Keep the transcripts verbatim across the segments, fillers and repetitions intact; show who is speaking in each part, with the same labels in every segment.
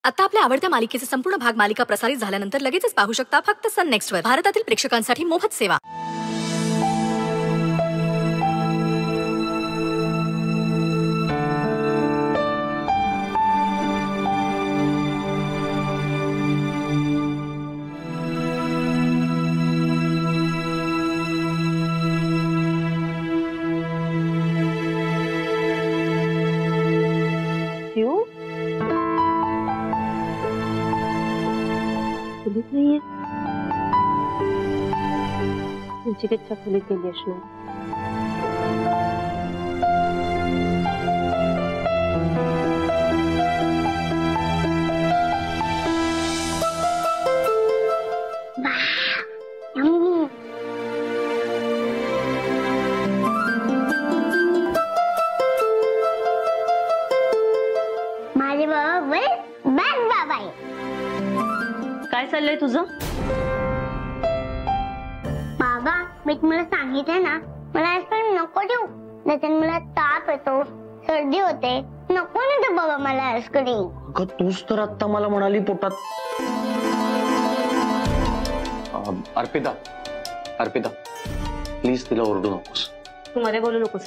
Speaker 1: आता आपल्या आवडत्या मालिकेचे संपूर्ण भाग मालिका प्रसारित झाल्यानंतर लगेचच पाहू शकता फक्त सन नेक्स्ट वर. भारतातील प्रेक्षकांसाठी मोफत सेवा.
Speaker 2: नाहीये चिकित्सा खोलीत गेली असणार.
Speaker 3: माझे बाबा बॅग बाबा आहे.
Speaker 2: काय चाललंय तुझं?
Speaker 3: बाबा मी तुम्हाला सांगितलं ना मला आईस्क्रीम नको देऊ, त्याच्याने मला ताप येतो, सर्दी होते. नको ना देऊ बाबा मला आईस्क्रीम.
Speaker 4: अगं तूच तर आता मला म्हणाली पोटात. अर्पिता अर्पिता प्लीज तिला ओरडू नकोस.
Speaker 2: तू मध्ये बोलू नकोस.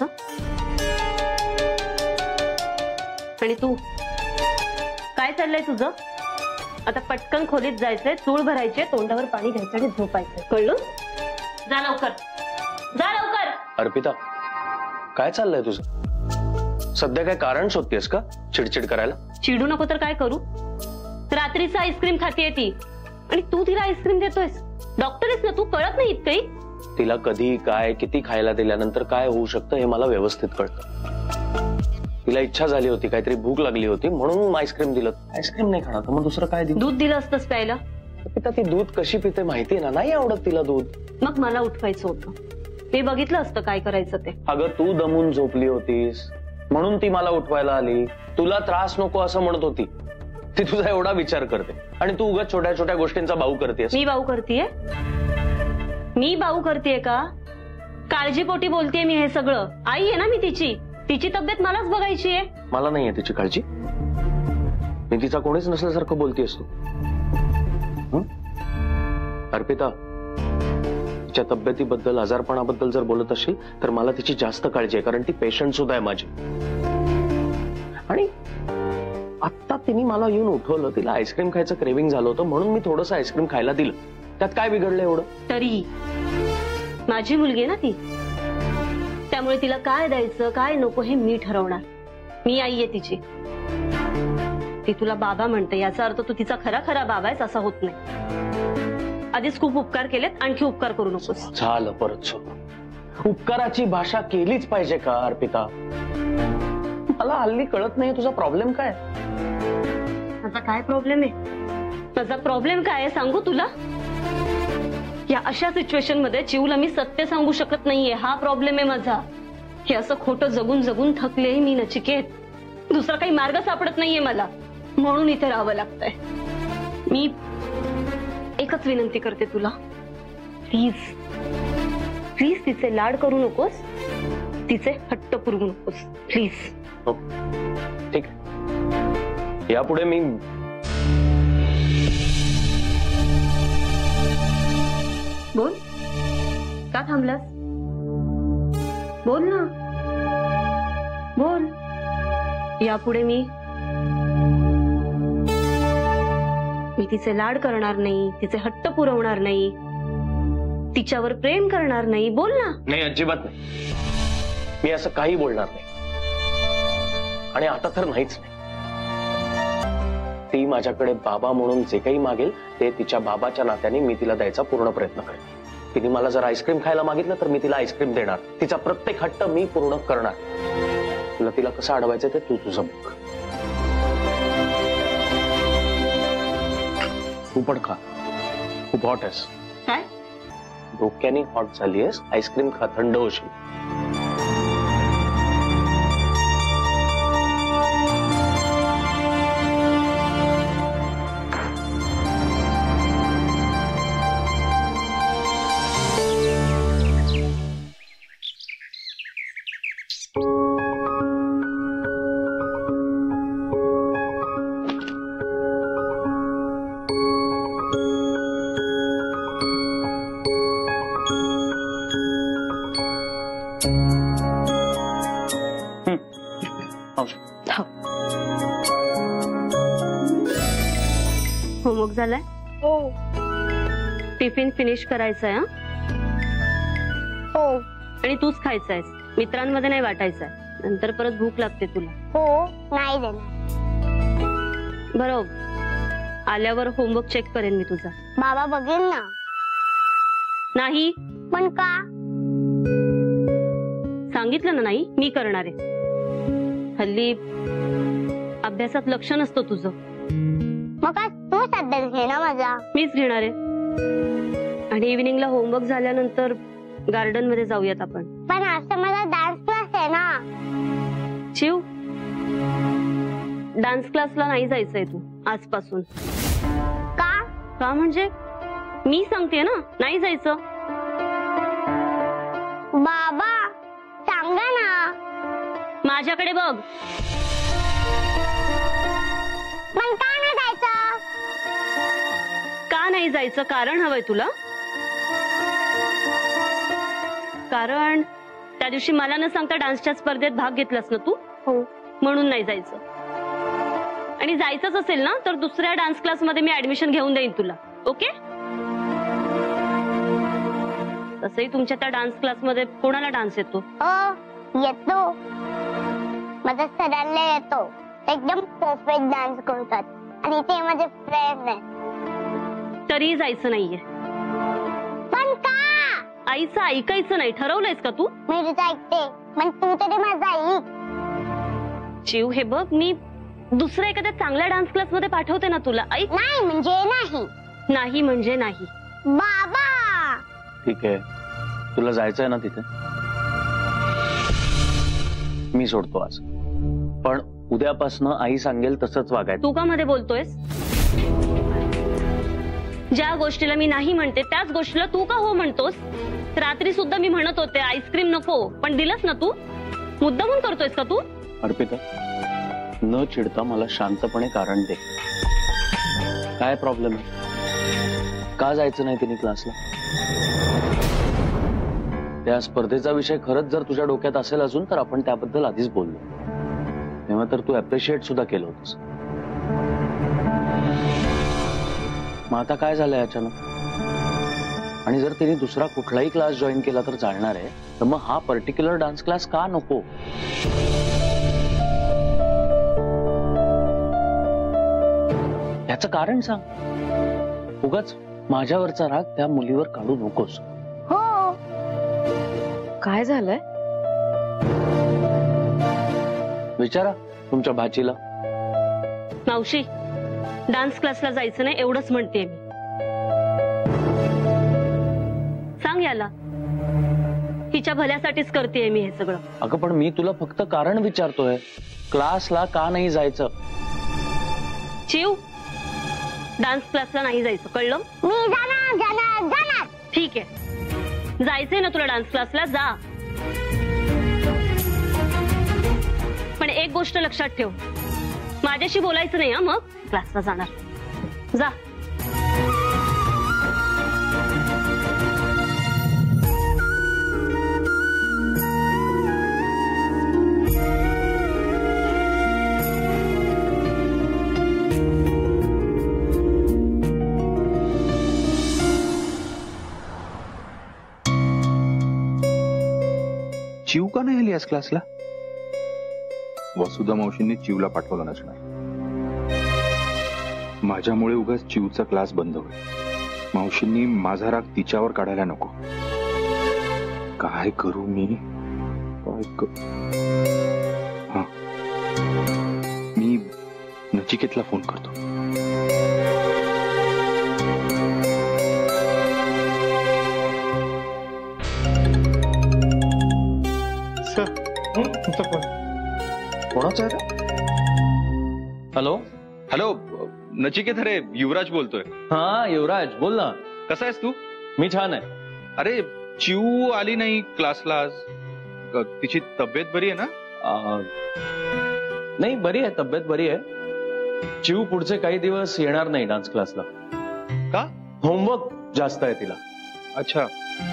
Speaker 2: आणि तू काय चाललंय तुझं? आता पटकन खोलीत जायचंय, चूळ भरायचे, तोंडावर पाणी घ्यायचं आणि झोपायचं. कळलं? जा लवकर, जा लवकर.
Speaker 4: अर्पिता काय चाललंय तुझं? सध्या काय कारण शोधतेस का चिडचिड करायला?
Speaker 2: चिडू नको तर काय करू? रात्रीचा आईस्क्रीम खातीये ती आणि तू तिला आईस्क्रीम देतोयस. डॉक्टर आहेस ना तू, कळत नाही इतकंही?
Speaker 4: तिला कधी काय किती खायला दिल्यानंतर काय होऊ शकतं हे मला व्यवस्थित कळतं. तिला इच्छा झाली होती, काहीतरी भूक लागली होती म्हणून आईस्क्रीम दिलं. आईस्क्रीम नाही खाणार तर मग दुसरं काय दिलं?
Speaker 2: दूध दिलं असतंस प्यायला.
Speaker 4: पिता ती दूध कशी पिते माहिती ना, नाही आवडत तिला दूध.
Speaker 2: मग मला उठवायचं होतं, ते बघितलं असतं काय करायचं ते.
Speaker 4: अगं तू दमून झोपली होतीस म्हणून ती मला उठवायला आली. तुला त्रास नको असं म्हणत होती. ती तुझा एवढा विचार करते आणि तू उगाच छोट्या छोट्या गोष्टींचा बाऊ करतेस.
Speaker 2: मी बाऊ करतेय? मी बाऊ करतेय का? काळजीपोटी बोलतेय मी हे सगळं. आई आहे ना मी तिची, तिची तब्येत मलाच बघायची आहे.
Speaker 4: मला नाहीये तिची काळजी. मी तिचा कोणीच नसल्यासारखं बोलतेस तू. अर्पिता तिच्या तब्येतीबद्दल आजारपणाबद्दल जर बोलत असेल तर मला तिची जास्त काळजी आहे, कारण ती पेशंट सुद्धा आहे माझी. आणि आता तिने मला येऊन उठवलं, तिला आईस्क्रीम खायचं क्रेविंग झालं होतं म्हणून मी थोडंसं आईस्क्रीम खायला दिलं. त्यात काय बिघडलं एवढं?
Speaker 2: तरी माझी मुलगी आहे ना ती, त्यामुळे तिला काय द्यायचं काय नको हे मी ठरवणार. मी आई आहे तिची. ती तुला बाबा म्हणते याचा अर्थ तू तिचा खरा खरा बाबा आहेस असा होत नाही. आधीच खूप उपकार केलेत, आणखी उपकार करू नकोस.
Speaker 4: झालं परत सुरू. उपकाराची भाषा केलीच पाहिजे का अर्पिता? मला हल्ली कळत नाही तुझा प्रॉब्लेम काय.
Speaker 2: माझा काय प्रॉब्लेम आहे? माझा प्रॉब्लेम काय आहे सांगू तुला? या अशा सिच्युएशन मध्ये चिवला मी सत्य सांगू शकत नाहीये, हा प्रॉब्लेम आहे माझा. हे असं खोटं जगून जगून थकले मी नचिकेत. दुसरा काही मार्ग सापडत नाहीये मला, म्हणून इथे राहावं लागतंय. मी एकच विनंती करते तुला, प्लीज प्लीज तिचे लाड करू नकोस, तिचे हट्ट पुरवू नकोस प्लीज.
Speaker 4: ठीक आहे, यापुढे मी
Speaker 2: बोल. का थांबलास? बोल ना, बोल. यापुढे मी मी तिचे लाड करणार नाही, तिचे हट्ट पुरवणार नाही, तिच्यावर प्रेम करणार नाही. बोल ना.
Speaker 4: नाही, अजिबात नाही. मी असं काही बोलणार नाही आणि आता तर नाहीच नाही. ती माझ्याकडे बाबा म्हणून जे काही मागेल ते तिच्या बाबाच्या नात्याने मी तिला द्यायचा पूर्ण प्रयत्न करेन. तिने मला जर आईस्क्रीम खायला मागितलं तर मी तिला आईस्क्रीम देणार. तिचा प्रत्येक हट्ट मी पूर्ण करणार. तुला तिला कसं अडवायचं ते तू तुझं बघ. तू पण खा, खूप हॉट आहेस.
Speaker 2: काय
Speaker 4: डोक्याने हॉट झाली आहेस, आईस्क्रीम खा, थंड होशील.
Speaker 2: होमवर्क झालाय?
Speaker 3: हो
Speaker 2: टिफिन फिनिश करायचंय हा?
Speaker 3: हो
Speaker 2: आणि तूच खायचंयस, मित्रांमध्ये नाही वाटायचंय, नंतर परत भूक लागते तुला.
Speaker 3: हो नाही देणार.
Speaker 2: बरोबर, आल्यावर होमवर्क चेक करेन मी तुझा.
Speaker 3: बाबा बघेल ना.
Speaker 2: नाही
Speaker 3: पण का?
Speaker 2: सांगितलं ना, नाही मी करणार आहे. हल्ली अभ्यासात लक्ष नसतं तुझं.
Speaker 3: मग आज तूच अभ्यास घे ना माझा.
Speaker 2: मीच घेणार आहे. आणि इव्हिनिंगला होमवर्क झाल्यानंतर गार्डन मध्ये जाऊयात आपण.
Speaker 3: पण असं मला डान्स क्लास आहे ना.
Speaker 2: शिव, डान्स क्लासला नाही जायचंय तू आजपासून.
Speaker 3: का?
Speaker 2: का म्हणजे मी सांगते ना, नाही जायचं.
Speaker 3: बाबा सांगा ना.
Speaker 2: माझ्याकडे बघ.
Speaker 3: पण का नाही जायचं?
Speaker 2: का नाही जायचं कारण हवंय तुला? कारण त्या दिवशी मला न सांगता डान्सच्या स्पर्धेत भाग घेतलास ना तू.
Speaker 3: हो.
Speaker 2: म्हणून नाही जायचं. आणि जायचंच असेल ना तर दुसऱ्या डान्स क्लासमध्ये मी ऍडमिशन घेऊन देईन तुला. ओके? तसंही तुमच्या त्या डान्स क्लासमध्ये कोणाला डान्स येतो?
Speaker 3: हो येतो. माझ्या सरांना येतो. एकदम परफेक्ट डान्स करतात आणि ते माझे फ्रेंड आहेत.
Speaker 2: तरी जायचं नाहीये.
Speaker 3: पण का?
Speaker 2: आईचं ऐकायचं नाही ठरवलंयस का तू?
Speaker 3: मी तुझं ऐकते, पण तू तरी माझा ऐक.
Speaker 2: जीव, हे बघ, मी दुसऱ्या एखाद्या चांगल्या डान्स क्लासमध्ये पाठवते ना तुला. ऐक.
Speaker 3: नाही म्हणजे नाही.
Speaker 2: नाही म्हणजे नाही.
Speaker 3: बाबा
Speaker 4: ठीक आहे, तुला जायचंय ना तिथे, मी सोडतो आज. पण उद्यापासनं आई सांगेल तसंच वागायचं.
Speaker 2: तू का मध्ये बोलतोयस? ज्या गोष्टीला मी नाही म्हणते त्याच गोष्टीला तू का हो म्हणतोस? रात्री सुद्धा मी म्हणत होते आईस्क्रीम नको, पण दिलंस ना तू. मुद्दामून करतोयस का तू?
Speaker 4: अर्पिता, न चिडता मला शांतपणे कारण दे. काय प्रॉब्लेम आहे? का जायचं नाही तिने क्लासला? त्या स्पर्धेचा विषय खरंच जर तुझ्या डोक्यात असेल अजून तर आपण त्याबद्दल आधीच बोललो. तेव्हा तर तू अप्रिशिएट सुद्धा केलं होतंस. मग आता काय झालंय अचानक? आणि जर तिने दुसरा कुठलाही क्लास जॉईन केला तर चालणार आहे, तर मग हा पर्टिक्युलर डान्स क्लास का नको? याचं कारण सांग. उगाच माझ्यावरचा राग त्या मुलीवर काढू नकोस.
Speaker 3: हो.
Speaker 1: काय झालंय?
Speaker 4: विचारा तुमच्या भाचीला.
Speaker 2: मावशी, डान्स क्लासला जायचं नाही एवढंच म्हणते मी. सांग याला. हिच्या भल्यासाठीच करते मी हे सगळं.
Speaker 4: अगं पण मी तुला फक्त कारण विचारतोय, क्लासला का नाही जायचं?
Speaker 2: चिव, डान्स क्लासला नाही जायचं, कळलं?
Speaker 3: मी जाणार जाणार जाणार.
Speaker 2: ठीक आहे, जायचंय ना तुला डान्स क्लासला, जा. पण एक गोष्ट लक्षात ठेव, माझ्याशी बोलायचं नाही हा. मग क्लासला जाणार, जा.
Speaker 5: चिव का नाही आली आज क्लासला? वसुधा मावशींनी चिवला पाठवलं नसणार. माझ्यामुळे उगाच चिवचा क्लास बंद होईल. मावशींनी माझा राग तिच्यावर काढायला नको. काय करू मी? काय करू? हा, मी नचिकेतला फोन करतो.
Speaker 4: कोणाचा आहे? हॅलो
Speaker 5: हॅलो नचिकेत, अरे युवराज बोलतोय.
Speaker 4: हा युवराज, बोल ना.
Speaker 5: कसा आहेस तू?
Speaker 4: मी छान आहे.
Speaker 5: अरे चिव आली नाही क्लासला आज. तिची तब्येत बरी आहे ना?
Speaker 4: आ, नाही, बरी आहे, तब्येत बरी आहे. चिव पुढचे काही दिवस येणार नाही डान्स क्लासला.
Speaker 5: का?
Speaker 4: होमवर्क जास्त आहे तिला.
Speaker 5: अच्छा,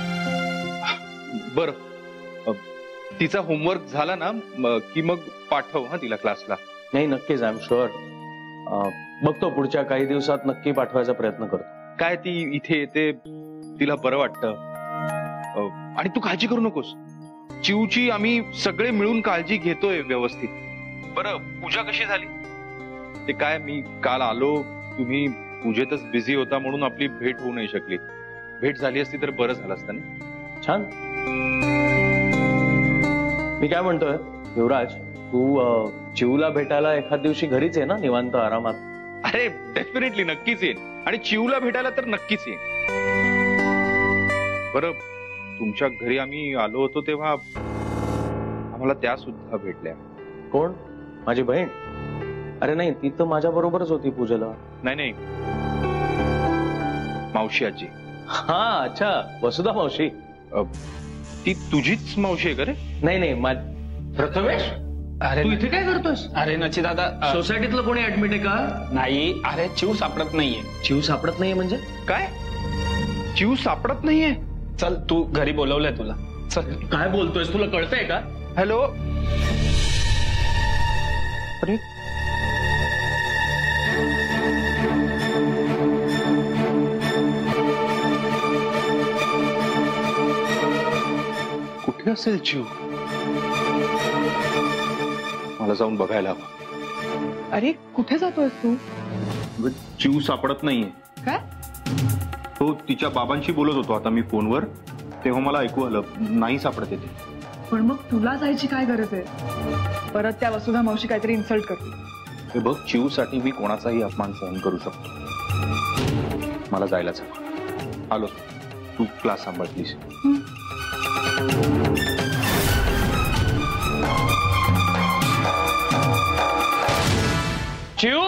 Speaker 5: बर. तिचा होमवर्क झाला ना की मग पाठव हा तिला क्लासला.
Speaker 4: नाही, नक्कीच, आय एम शुअर. बघतो पुढच्या काही दिवसात नक्की पाठवायचा प्रयत्न करतो.
Speaker 5: काय ती इथे येते, तिला बरं वाटतं आणि तू काळजी करू नकोस. चिवची आम्ही सगळे मिळून काळजी घेतोय व्यवस्थित. बरं पूजा कशी झाली? ते काय, मी काल आलो, तुम्ही पूजेतच बिझी होता म्हणून आपली भेट होऊ नाही शकली. भेट झाली असती तर बरं झालं असतं ना.
Speaker 4: छान. मी काय म्हणतोय युवराज, तू चिवला भेटायला एखाद दिवशी घरीच आहे ना, निवांत आरामात?
Speaker 5: अरे डेफिनेटली, नक्कीच येईन. आणि चिवला भेटायला तर नक्कीच येईन. बरं तुमच्या घरी आम्ही आलो होतो तेव्हा आम्हाला त्या सुद्धा भेटल्या.
Speaker 4: कोण? माझी बहीण? अरे नाही, ती तर माझ्या बरोबरच होती पूजेला.
Speaker 5: नाही नाही, मावशी आजी.
Speaker 4: हा अच्छा, वसुधा मावशी.
Speaker 5: ती तुझीच मावशी आहे का रे?
Speaker 4: नाही नाही, प्रथमेश
Speaker 6: अरे
Speaker 4: तू इथे काय करतोस?
Speaker 6: अरे नची दादा,
Speaker 4: सोसायटीतलं कोणी ऍडमिट आहे का?
Speaker 6: नाही, अरे चिव सापडत नाहीये.
Speaker 4: चिव सापडत नाहीये म्हणजे
Speaker 5: काय? चिव सापडत नाहीये?
Speaker 6: चल तू घरी बोलवलंय तुला, चल.
Speaker 4: काय बोलतोयस, तुला कळतंय का?
Speaker 5: हॅलो. अरे कुठे असेल चिव? मला जाऊन बघायला हवं.
Speaker 7: अरे कुठे जातोयस तू?
Speaker 5: चिव सापडत नाहीये.
Speaker 7: काय?
Speaker 5: हो, तिच्या बाबांशी बोलत होतो आता मी फोनवर, तेव्हा मला ऐकू आलं नाही सापडत येते.
Speaker 7: पण मग तुला जायची काय गरज आहे? परत त्या वसुधा मावशी काहीतरी इन्सल्ट करते.
Speaker 5: हे बघ, चिव साठी मी कोणाचाही अपमान सहन करू शकतो. मला जायलाच हवं. आलो, तू क्लास सांभाळ प्लीज.
Speaker 4: चिव,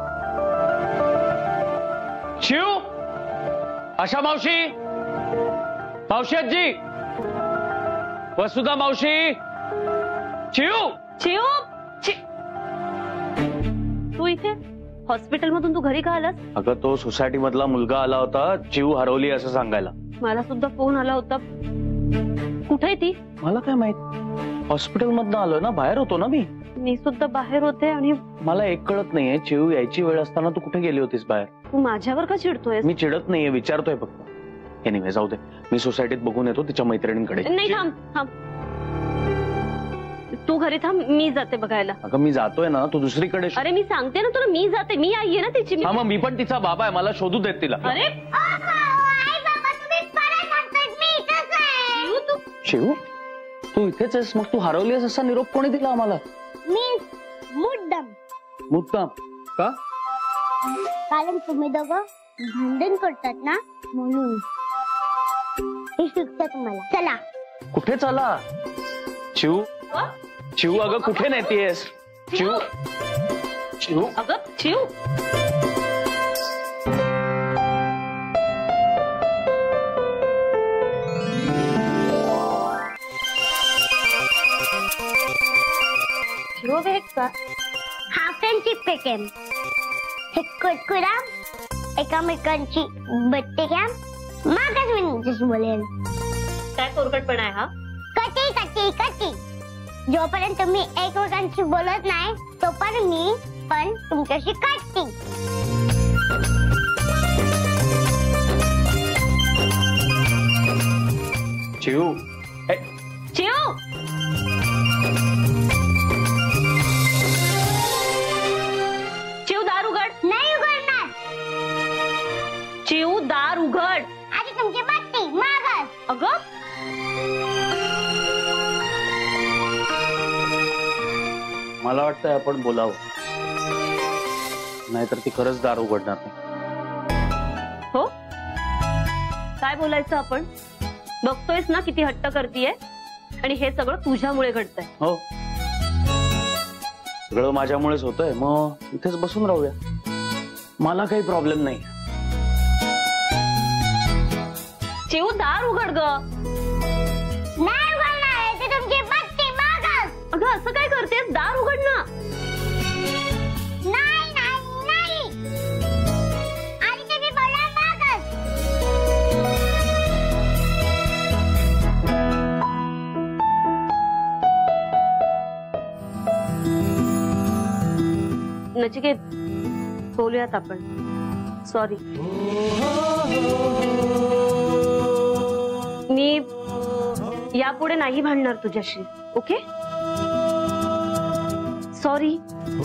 Speaker 4: चिव, आशा मावशी, मावशी आजी, वसुधा मावशी, चिव.
Speaker 2: चिव, तू इथे हॉस्पिटल मधून तू घरी का आलास?
Speaker 4: अगं तो सोसायटी मधला मुलगा आला होता, चिव हरवली असं सांगायला.
Speaker 2: मला सुद्धा फोन आला होता. कुठे आहे ती?
Speaker 4: मला काय माहित, हॉस्पिटल मधनं आलोय ना, बाहेर होतो ना मी.
Speaker 2: मी सुद्धा बाहेर होते. आणि
Speaker 4: मला एक कळत नाहीये, चिव यायची वेळ असताना तू कुठे गेली होतीस बाहेर?
Speaker 2: तू माझ्यावर का चिडतोय?
Speaker 4: मी चिडत नाहीये, विचारतोय फक्त. एनिवे जाऊ दे, मी सोसायटीत बघून येतो तिच्या मैत्रिणींकडे.
Speaker 2: नाही, थांब थांब, तू घरी थांब, मी जाते बघायला.
Speaker 4: अगं मी जातोय ना, तू दुसरीकडे.
Speaker 2: अरे मी सांगते ना तुला, मी जाते, मी आई आहे ना तिची.
Speaker 4: हा मग मी पण तिचा बाबा आहे, मला शोधू देत तिला.
Speaker 2: अरे
Speaker 4: शिव, तू इथेच आहेस? मग तू हरवली आहेस असा निरोप कोणी दिला आम्हाला?
Speaker 3: मी मुद्दाम.
Speaker 4: मुद्दाम का?
Speaker 3: कारण तुम्ही दोघं भांडण करतात ना, म्हणून हे शिक्षा तुम्हाला. चला.
Speaker 4: कुठे चला? चिव, चिव अगं कुठे नेतीयेस? चिव, चिव
Speaker 2: अगं चिव.
Speaker 3: हा फ्रेंडशिप कॅम्प. हे कुरकुरा एकामेकांची बट्टे कॅम्प. मागच मी तुमच्याशी बोलेन.
Speaker 2: काय कोरकटपणा आहे हा?
Speaker 3: कटी कटी कटी. जोपर्यंत तुम्ही एकमेकांशी बोलत नाही तोपर्यंत मी पण तुमच्याशी कटती.
Speaker 4: चिव,
Speaker 2: चिव, चिव दार उघड.
Speaker 3: नाही उघडणार.
Speaker 2: चिव दार उघड.
Speaker 3: आधी तुमची बत्ती मागच.
Speaker 2: अगं
Speaker 4: मला वाटतंय आपण बोलावं, नाहीतर ती खरंच दार उघडणार नाही.
Speaker 2: हो, काय बोलायचं आपण? बघतोयस ना किती हट्ट करतीये, आणि हे सगळं तुझ्यामुळे घडतंय.
Speaker 4: हो, सगळं माझ्यामुळेच होतंय. मग इथेच बसून राहूया, मला काही प्रॉब्लेम नाही.
Speaker 2: चिव दार उघड ग.
Speaker 3: नाही उघडणार. ते तुमची बत्ती मागच.
Speaker 2: अगं असं काय करतेस? दार उघड ना.
Speaker 3: नाही नाही नाही. आधी तुम्ही बोलणार मागच.
Speaker 2: नचिकेत, बोल बोलूयात आपण. सॉरी. मी यापुढे नाही भांडणार तुझ्याशी. ओके? सॉरी.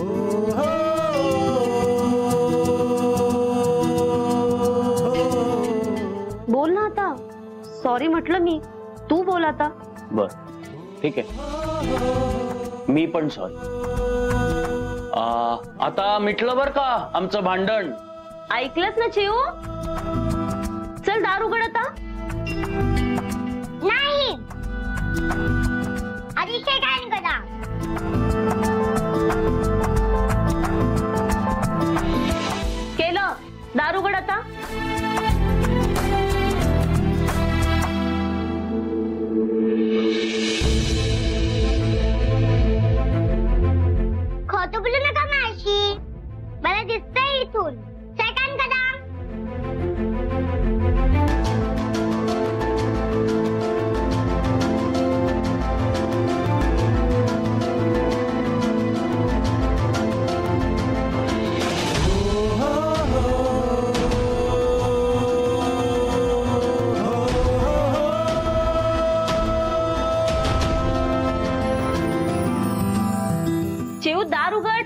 Speaker 2: बोल ना आता. सॉरी म्हटलं मी, तू बोल आता.
Speaker 4: बर ठीक आहे, मी पण सॉरी. आता मिटलं बर का आमचं भांडण.
Speaker 2: ऐकलंस ना चिऊ? चल दार उघड आता.
Speaker 3: नाही आधी शेकान करा.
Speaker 2: केलं. दार उघड आता.
Speaker 3: खोटं बोलू नका मावशी, मला दिसतंय इथून. सेकंड करा.
Speaker 2: चिऊ दार उघड.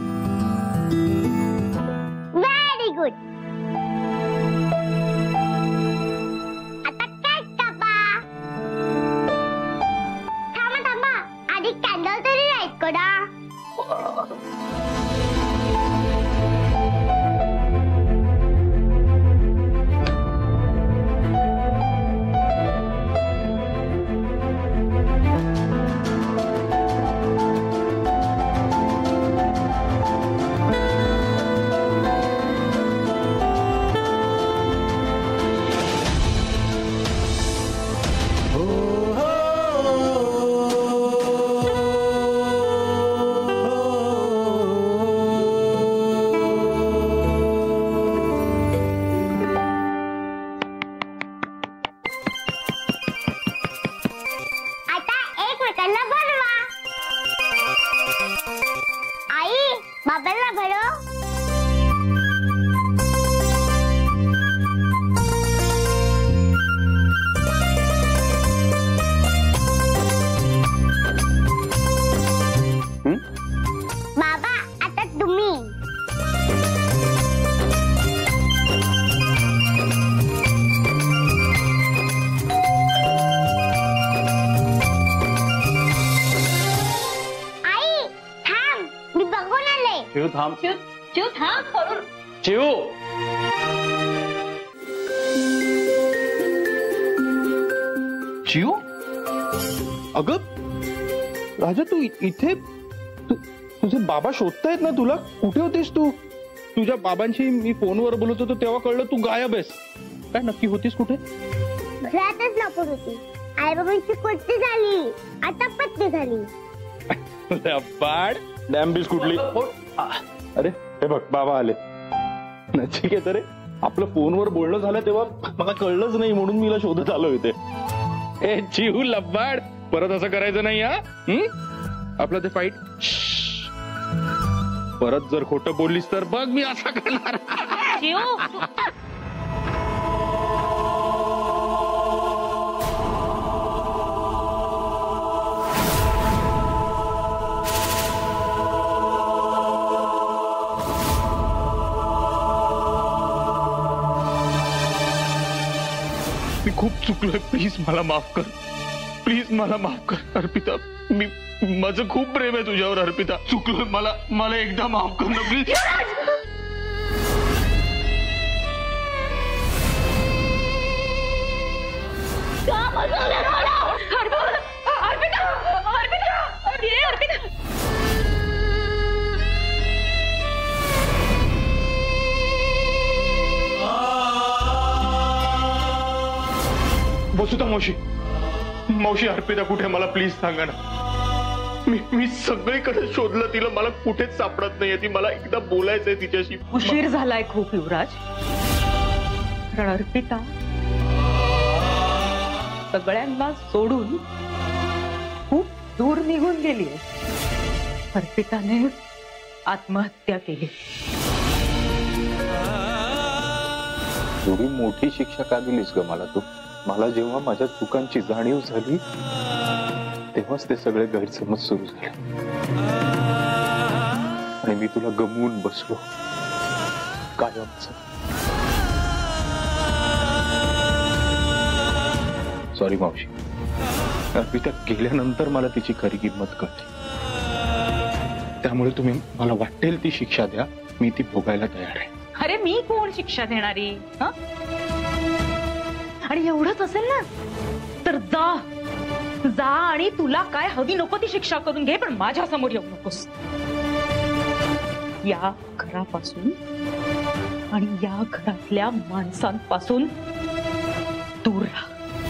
Speaker 3: Very good. आता काय कापा. थांबा थांबा, आधी कॅन्डल तरी लाईट करा. आता एकमेकांना भरवा. आई बाबांना भरव.
Speaker 4: हं?
Speaker 3: बाबा आता तुम्ही. आई थांब, मी बघून आले.
Speaker 4: चिऊ थांब.
Speaker 2: चिऊ थांब. पळून.
Speaker 4: चिऊ
Speaker 5: चिऊ, अगं राजा तू इ- इथे तू तुझे बाबा शोधतायत ना तुला. कुठे होतीस तू? तुझ्या बाबांशी मी फोनवर बोलत होतो तेव्हा कळलं तू गायब आहेस. काय नक्की होतीस कुठे?
Speaker 3: घरातच नको होती. आई बाबांची कुट्टी झाली, आता पत्ती झाली.
Speaker 5: बाड डॅम्बिस कुठली. अरे हे बघ बाबा आले. ठीक आहे तर आपलं फोनवर बोलणं झालं तेव्हा मला कळलंच नाही म्हणून मीला शोधत आलो इथे. ए चिऊ लब्बाड, परत असं करायचं नाही हा. हं? आपलं ते फाईट. परत जर खोटं बोललीस तर बघ मी असं करणार.
Speaker 2: चिऊ.
Speaker 5: मी खूप चुकलोय, प्लीज मला माफ कर. प्लीज मला माफ कर अर्पिता. मी माझं खूप प्रेम आहे तुझ्यावर अर्पिता. चुकलोय, मला मला एकदा माफ कर ना प्लीज. वसुधा मावशी, मावशी अर्पिता कुठे मला प्लीज सांगा ना. मी मी सगळीकडे शोधलं तिला, मला कुठेच सापडत नाहीये ती. मला एकदा बोलायचंय तिच्याशी.
Speaker 7: उशीर झालाय खूप युवराज. कारण अर्पिता सगळ्यांना सोडून खूप दूर निघून गेली. अर्पिताने आत्महत्या केली.
Speaker 5: एवढी मोठी शिक्षा का दिलीस ग मला तू? मला जेव्हा माझ्या चुकांची जाणीव झाली तेव्हाच ते सगळे गैरसमज सुरू झाले आणि मी तुला गमवून बसलो कायमच. सॉरी मावशी, अर्पिता गेल्यानंतर मला तिची खरी किंमत कळली. त्यामुळे तुम्ही मला वाटेल ती शिक्षा द्या, मी ती भोगायला तयार आहे.
Speaker 8: अरे मी कोण शिक्षा देणारी? हं? आणि एवढंच असेल ना तर जा जा आणि तुला काय हवी नको ती शिक्षा करून घे, पण माझ्या समोर येऊ नकोस. या घरापासून आणि या घरातल्या माणसांपासून दूर राहा.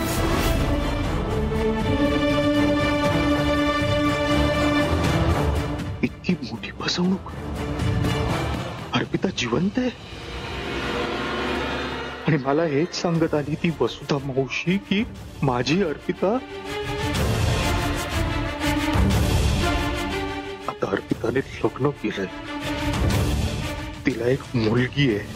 Speaker 5: इतकी मोठी फसवणूक. अर्पिता जिवंत आहे आणि मला हेच सांगत आली ती वसुधा मावशी की माझी अर्पिता. आता अर्पिताने लग्न केलंय, तिला एक मुलगी आहे.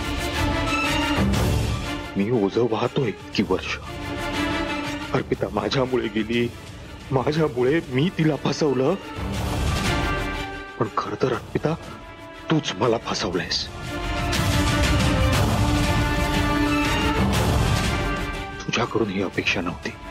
Speaker 5: मी ओझं वाहतोय इतकी वर्ष. अर्पिता माझ्यामुळे गेली, माझ्यामुळे मी तिला फसवलं. पण खर तर अर्पिता तूच मला फसवलंयस. तुझ्याकडून ही अपेक्षा नव्हती.